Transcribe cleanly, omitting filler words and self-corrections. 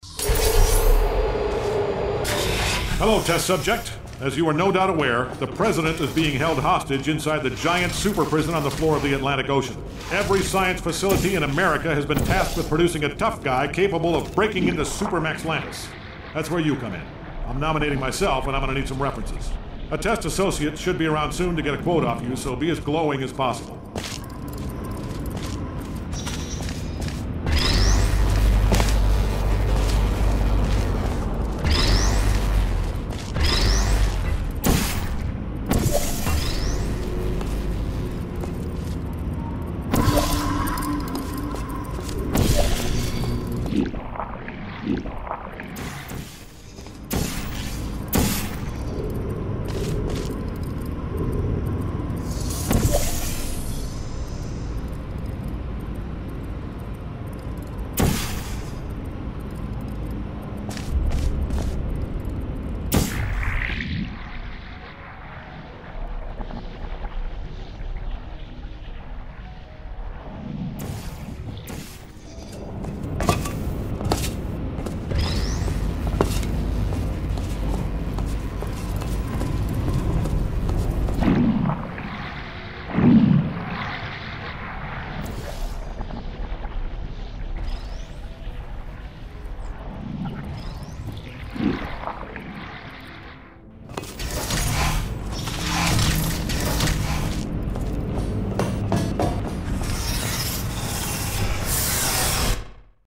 Hello, test subject. As you are no doubt aware, the president is being held hostage inside the giant super prison on the floor of the Atlantic Ocean. Every science facility in America has been tasked with producing a tough guy capable of breaking into Supermax Lantis. That's where you come in. I'm nominating myself, and I'm gonna need some references. A test associate should be around soon to get a quote off you, so be as glowing as possible. You